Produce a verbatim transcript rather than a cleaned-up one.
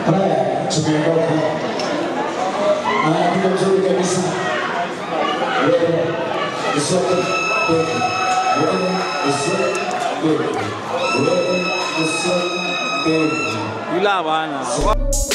Haya, tumeondoka. Haya, kitu mzuri kabisa. Wewe, usote, wewe. Wewe, usote, wewe. Wewe, usote, wewe. Yula bana.